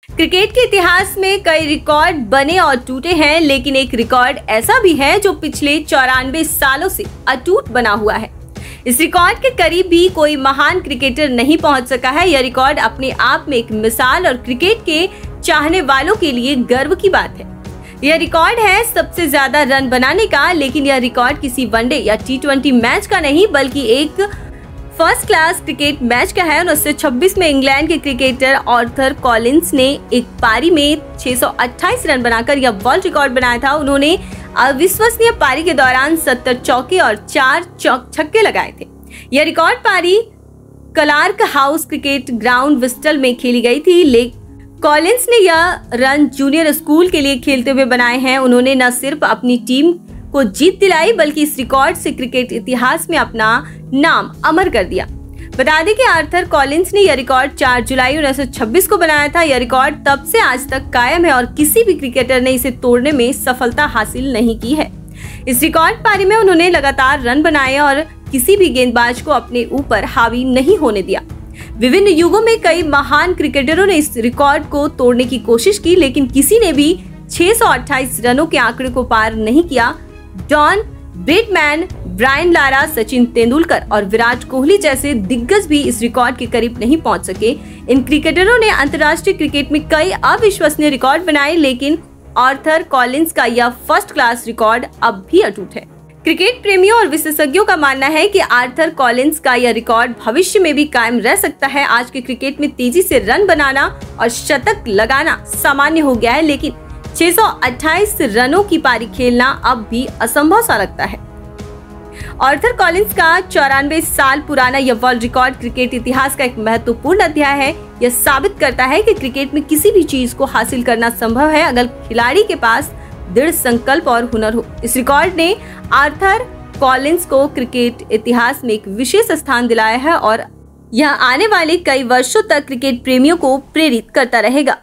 Cricket के इतिहास में कई रिकॉर्ड बने और टूटे हैं, लेकिन एक रिकॉर्ड ऐसा भी है जो पिछले 94 सालों से अटूट बना हुआ है। इस रिकॉर्ड के करीब भी कोई महान क्रिकेटर नहीं पहुंच सका है। यह रिकॉर्ड अपने आप में एक मिसाल और क्रिकेट के चाहने वालों के लिए गर्व की बात है। यह रिकॉर्ड है सबसे ज्यादा रन बनाने का, लेकिन यह रिकॉर्ड किसी वनडे या T20 मैच का नहीं बल्कि एक फर्स्ट क्लास क्रिकेट मैच का है। 1926 में इंग्लैंड के क्रिकेटर आर्थर कॉलिंस ने एक पारी में 628 रन बनाकर यह वर्ल्ड रिकॉर्ड बनाया था। उन्होंने अविश्वसनीय पारी के दौरान 70 चौके और 4 छक्के लगाए थे। यह रिकॉर्ड पारी Clarke House cricket ground Bristol में खेली गई थी। लेकिन कॉलिंस ने यह रन जूनियर स्कूल के लिए खेलते हुए बनाए हैं। उन्होंने न सिर्फ अपनी टीम को जीत दिलाई बल्कि इस रिकॉर्ड से क्रिकेट इतिहास में अपना नाम अमर कर दिया। बता दें कि आर्थर कॉलिंस ने यह रिकॉर्ड 4 जुलाई 1926 को बनाया था। यह रिकॉर्ड तब से आज तक कायम है और किसी भी क्रिकेटर ने इसे तोड़ने में सफलता हासिल नहीं की है। इस रिकॉर्ड पारी में उन्होंने लगातार रन बनाए और किसी भी गेंदबाज को अपने ऊपर हावी नहीं होने दिया। विभिन्न युगों में कई महान क्रिकेटरों ने इस रिकॉर्ड को तोड़ने की कोशिश की, लेकिन किसी ने भी 628 रनों के आंकड़े को पार नहीं किया। Don Bradman, Brian Lara, Sachin Tendulkar और विराट कोहली जैसे दिग्गज भी इस रिकॉर्ड के करीब नहीं पहुंच सके। इन क्रिकेटरों ने अंतर्राष्ट्रीय क्रिकेट में कई अविश्वसनीय रिकॉर्ड बनाए, लेकिन आर्थर कॉलिंस का यह फर्स्ट क्लास रिकॉर्ड अब भी अटूट है। क्रिकेट प्रेमियों और विशेषज्ञों का मानना है कि आर्थर कॉलिंस का यह रिकॉर्ड भविष्य में भी कायम रह सकता है। आज के क्रिकेट में तेजी से रन बनाना और शतक लगाना सामान्य हो गया है, लेकिन 628 रनों की पारी खेलना अब भी असंभव सा लगता है। आर्थर कॉलिंस का 94 साल पुराना यह वर्ल्ड रिकॉर्ड क्रिकेट इतिहास का एक महत्वपूर्ण अध्याय है। यह साबित करता है कि क्रिकेट में किसी भी चीज को हासिल करना संभव है अगर खिलाड़ी के पास दृढ़ संकल्प और हुनर हो। इस रिकॉर्ड ने आर्थर कॉलिंस को क्रिकेट इतिहास में एक विशेष स्थान दिलाया है और यह आने वाले कई वर्षों तक क्रिकेट प्रेमियों को प्रेरित करता रहेगा।